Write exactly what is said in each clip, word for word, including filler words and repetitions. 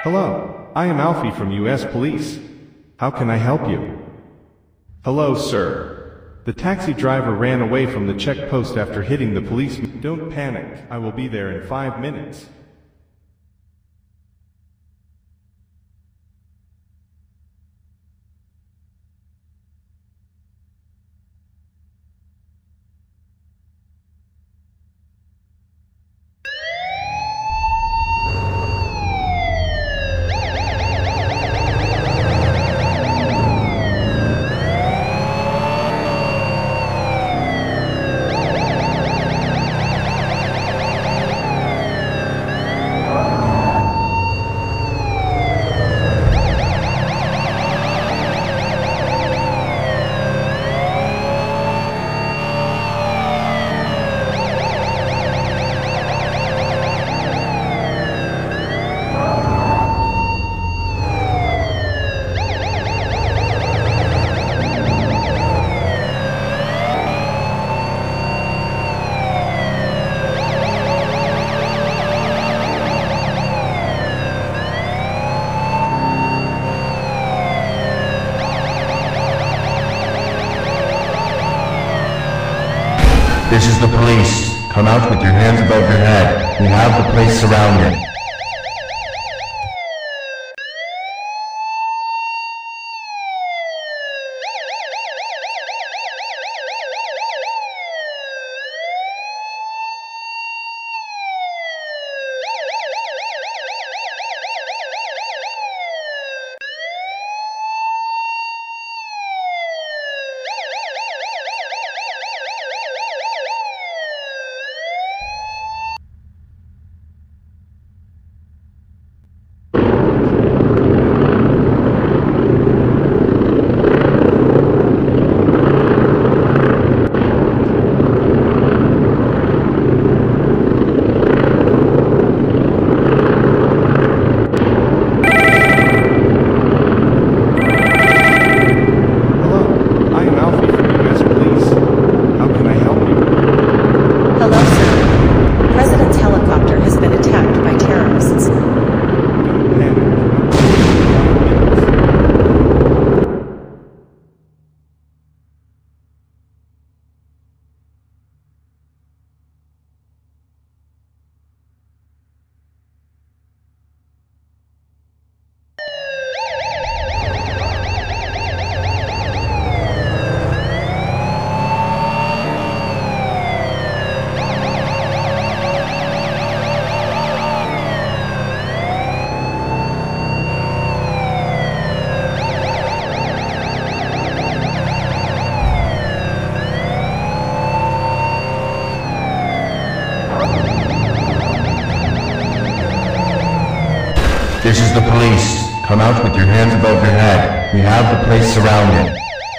Hello, I am Alfie from U S Police. How can I help you? Hello, sir. The taxi driver ran away from the check post after hitting the policeman. Don't panic, I will be there in five minutes. This is the police. Come out with your hands above your head. We have the place surrounded. This is the police. Come out with your hands above your head. We have the place surrounded.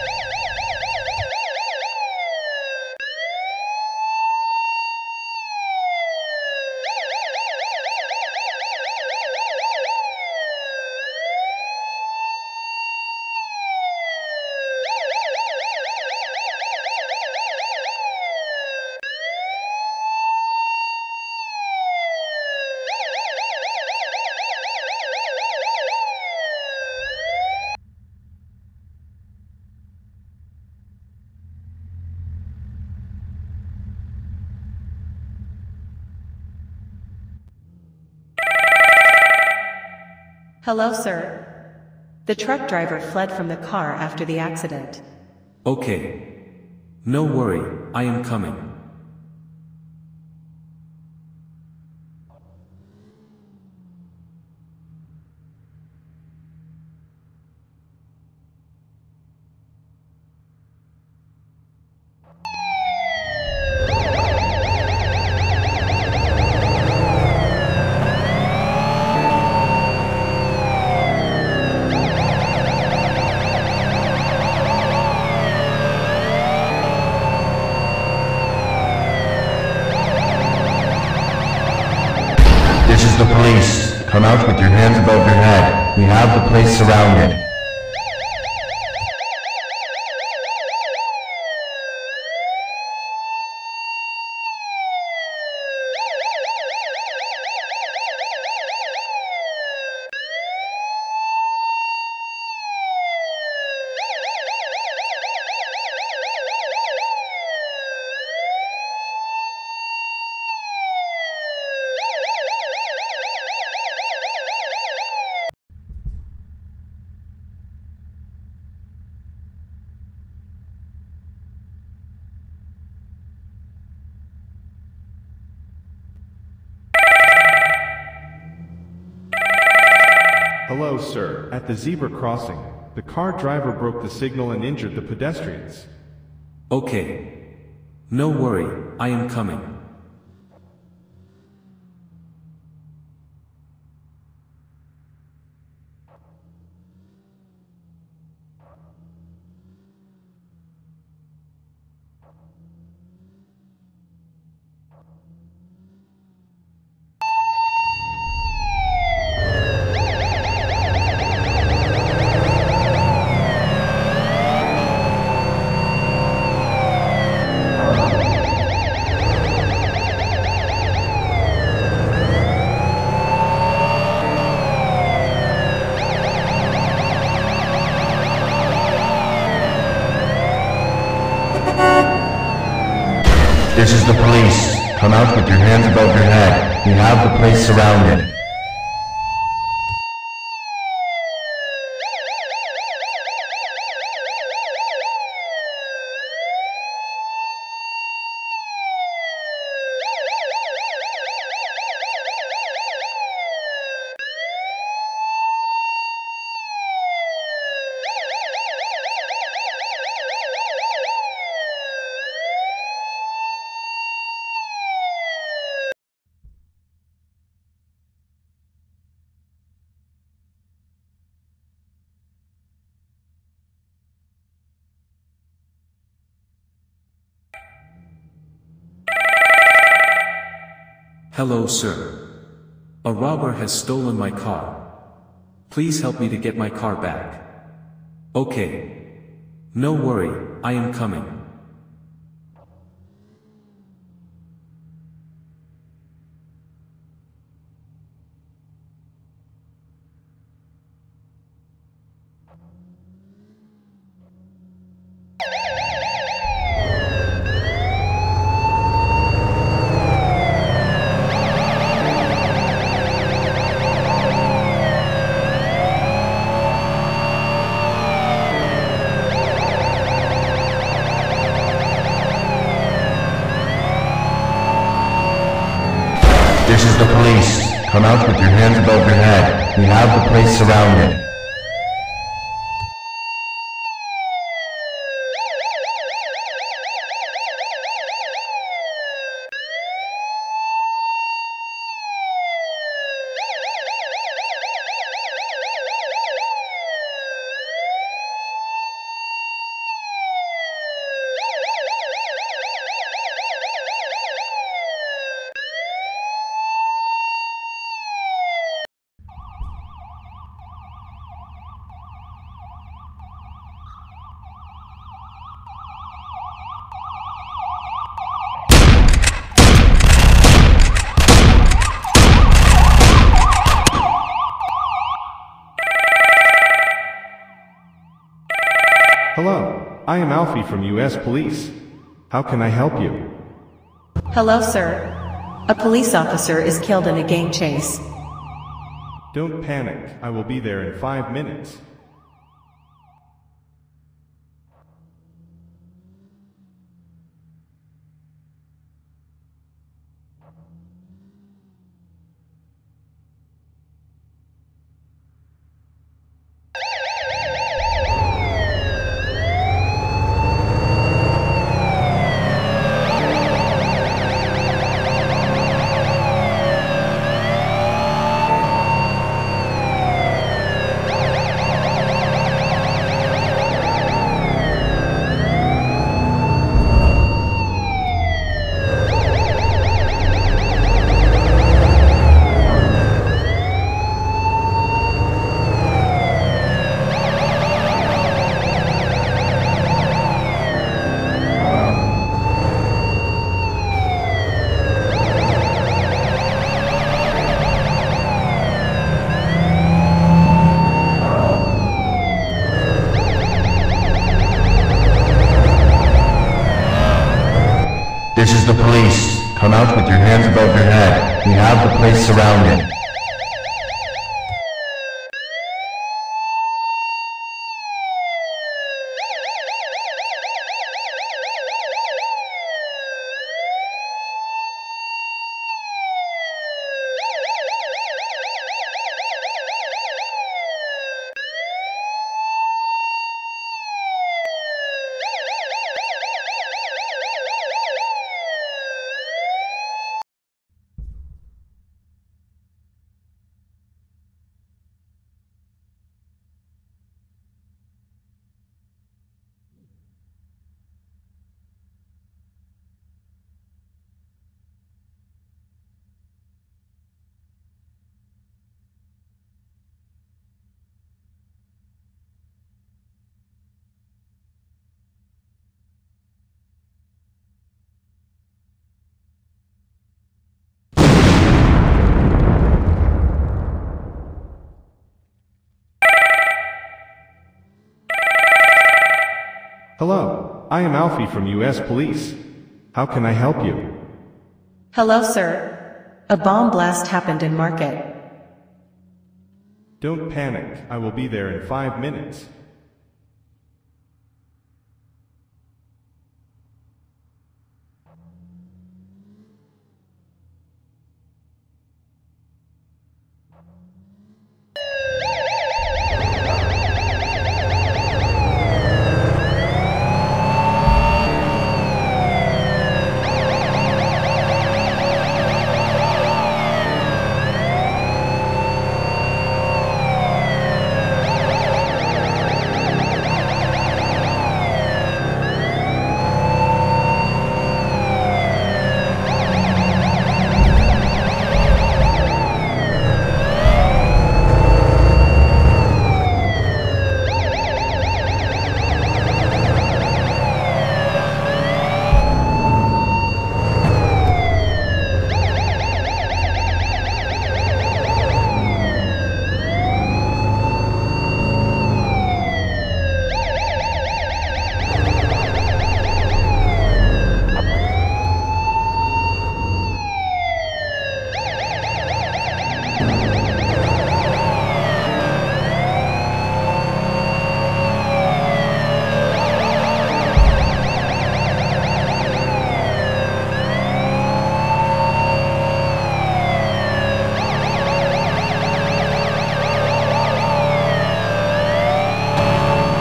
Hello, sir. The truck driver fled from the car after the accident. Okay. No worry, I am coming. This is the police. Come out with your hands above your head. We have the place surrounded. Hello, sir. At the zebra crossing, the car driver broke the signal and injured the pedestrians. Okay. No worry, I am coming. This is the police. Come out with your hands above your head. We have the place surrounded. Hello, sir. A robber has stolen my car. Please help me to get my car back. Okay. No worry, I am coming. This is the police. Come out with your hands above your head. We have the place surrounded. Hello, I am Alfie from U S Police. How can I help you? Hello, sir. A police officer is killed in a gang chase. Don't panic, I will be there in five minutes. This is the police. Come out with your hands above your head. We have the place surrounded. Hello, I am Alfie from U S Police. How can I help you? Hello, sir. A bomb blast happened in Market. Don't panic, I will be there in five minutes.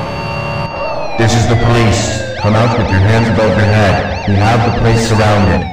This is the police. Come out with your hands above your head. We have the place surrounded.